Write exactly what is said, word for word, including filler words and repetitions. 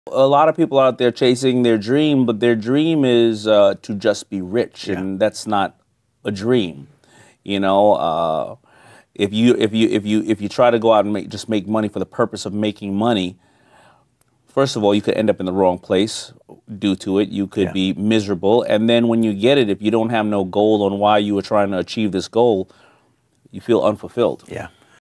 A lot of people out there chasing their dream, but their dream is uh, to just be rich, Yeah. and that's not a dream. You know, uh, if you if you if you if you try to go out and make, just make money for the purpose of making money, first of all, you could end up in the wrong place due to it. You could Yeah. be miserable, and then when you get it, if you don't have no goal on why you were trying to achieve this goal, you feel unfulfilled. Yeah.